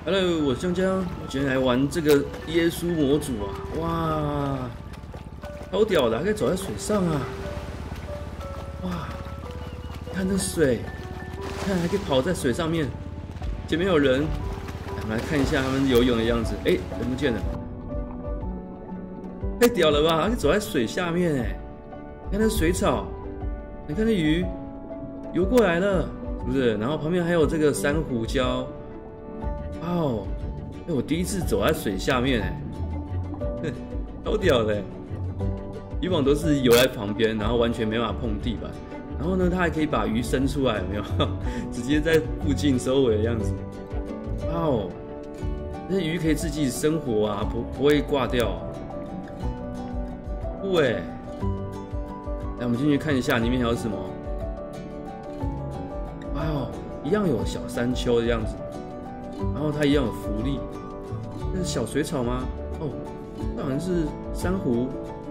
Hello，我是江江，我今天来玩这个耶稣模组啊，哇，超屌的，还可以走在水上啊，哇，看这水，看还可以跑在水上面，前面有人，我们来看一下他们游泳的样子，哎，人不见了，太屌了吧，还可以走在水下面哎，你看那水草，你看那鱼游过来了，是不是？然后旁边还有这个珊瑚礁。哦，我第一次走在水下面哎，超屌的！以往都是游在旁边，然后完全没办法碰地板。然后呢，它还可以把鱼伸出来，有没有？直接在附近收尾的样子。哦，那鱼可以自己生活啊，不会挂掉。酷哎！来，我们进去看一下里面还有什么。哇哦，一样有小山丘的样子。然后它一样有浮力，这是小水草吗？哦，这好像是珊瑚，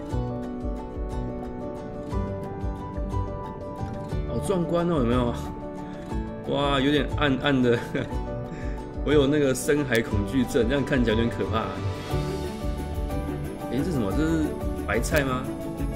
好壮观哦，有没有？哇，有点暗暗的，我有那个深海恐惧症，这样看起来有点可怕。哎，这什么？这是白菜吗？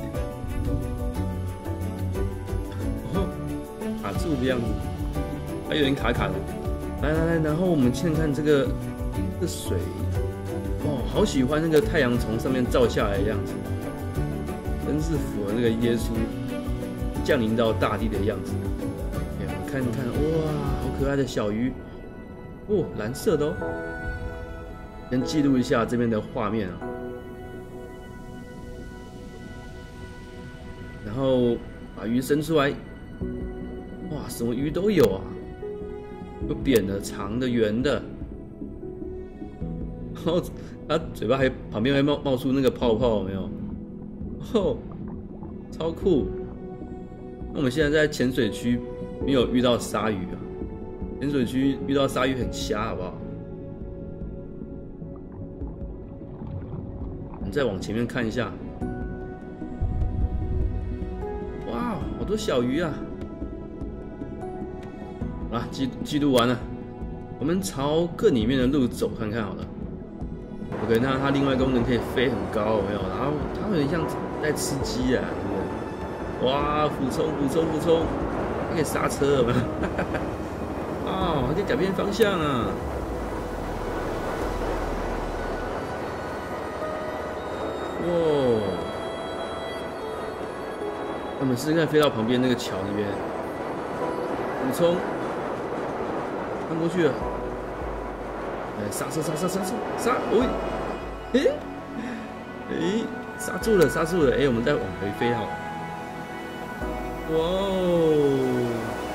哦，卡住的样子，还有点卡卡的。来，然后我们看看这个水，哦，好喜欢那个太阳从上面照下来的样子，真是符合那个耶稣降临到大地的样子。哎，我们看看，哇，好可爱的小鱼，哦，蓝色的哦。先记录一下这边的画面啊，然后把鱼伸出来，哇，什么鱼都有啊。有扁的、长的、圆的，然后它嘴巴还旁边还冒出那个泡泡，有没有？哦，超酷！那我们现在在浅水区没有遇到鲨鱼啊，浅水区遇到鲨鱼很瞎，好不好？我们再往前面看一下，哇，好多小鱼啊！好啦，记录完了，我们朝更里面的路走看看好了。OK， 那它另外功能可以飞很高，有没有？然后它有点像在吃鸡啊，对不对？哇，俯冲，还可以刹车，有没有？哦，还可以改变方向啊！哇，我们试试看飞到旁边那个桥那边，俯冲。翻过去了，哎，刹！喂，哎，刹住了！哎，我们再往回飞好了。哇哦！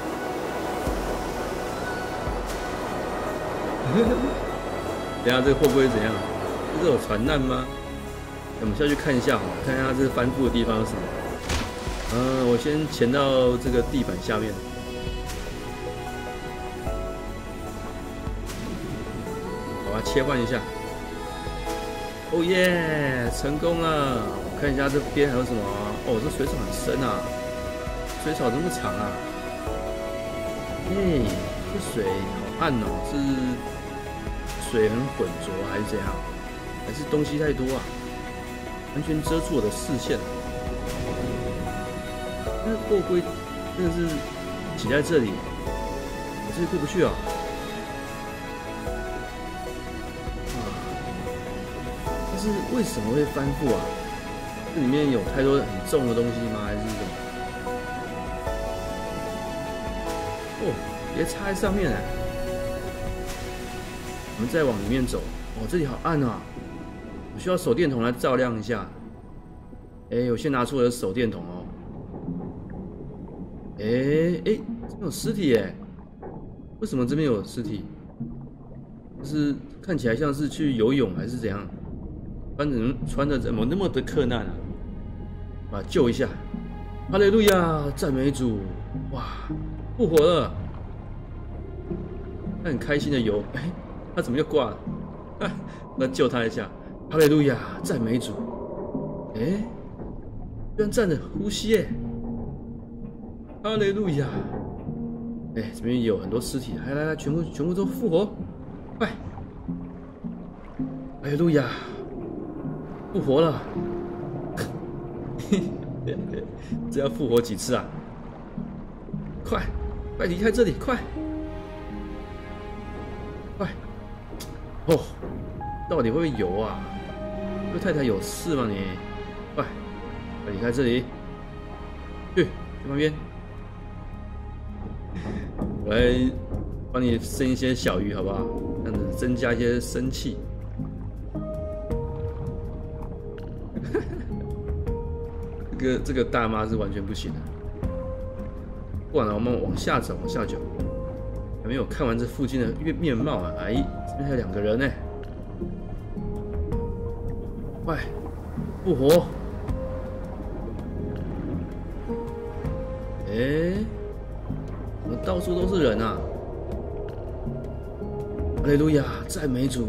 等一下这个会不会怎样？这是有船难吗？我们下去看一下好了，看一下这翻覆的地方有什么。我先潜到这个地板下面。切换一下，哦耶，成功了！我看一下这边还有什么啊？哦，这水草很深啊，水草这么长啊！哎，这水好暗哦，是水很浑浊还是怎样？还是东西太多啊？完全遮住我的视线。那货柜真的是挤在这里，我这里过不去啊！是为什么会翻覆啊？这里面有太多很重的东西吗？还是什么？哦，别插在上面哎！我们再往里面走。哦，这里好暗啊！我需要手电筒来照亮一下。哎，我先拿出我的手电筒哦。哎，这边有尸体哎！为什么这边有尸体？就是看起来像是去游泳还是怎样？穿的怎么那么的克难啊？把它救一下！哈利路亚，赞美主！哇，复活了！他很开心的游，哎，他怎么又挂了？那救他一下！哈利路亚，赞美主！哎，居然站着呼吸耶！哈利路亚！哎，这边有很多尸体，来，全部都复活！快！ 哎呀，路亚复活了！这要复活几次啊？快离开这里，快！哦，到底会不会游啊？这太太有事吗你？快离开这里，去旁边。我来帮你生一些小鱼，好不好？这样子增加一些生气。这个大妈是完全不行的。不管了，我们往下走，往下走。还没有看完这附近的面貌啊！哎，这边还有2个人呢。快，复活！哎，怎么到处都是人啊？哈利路亚，赞美主！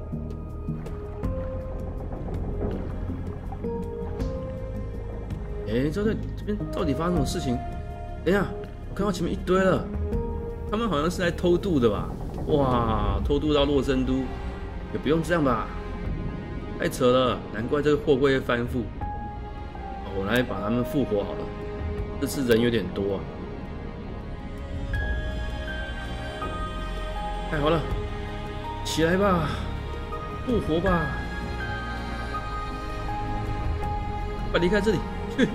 哎，这边到底发生什么事情？等一下，我看到前面一堆了，他们好像是来偷渡的吧？哇，偷渡到洛森都，也不用这样吧？太扯了，难怪这个货柜会翻覆。我来把他们复活好了，这次人有点多啊。太好了，起来吧，复活吧，快离开这里，去！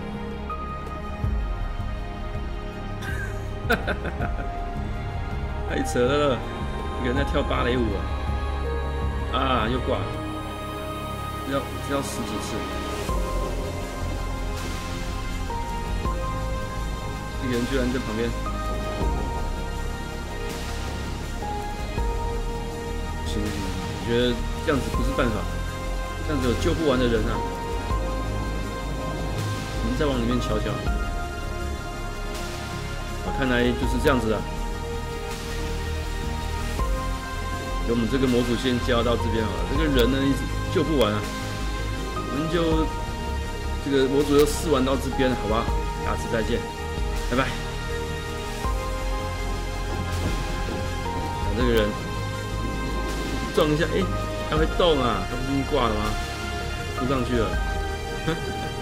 太扯了，一个人在跳芭蕾舞啊！又挂了，这要10几次。一个人居然在旁边，行，我觉得这样子不是办法，这样子有救不完的人啊！我们再往里面瞧瞧。看来就是这样子啊。由我们这个模组先交到这边好了，这个人呢一直救不完啊，我们就这个模组就试玩到这边，好吧？下次再见，拜拜。这个人撞一下，哎，他会动啊，他不是已经挂了吗？扑上去了。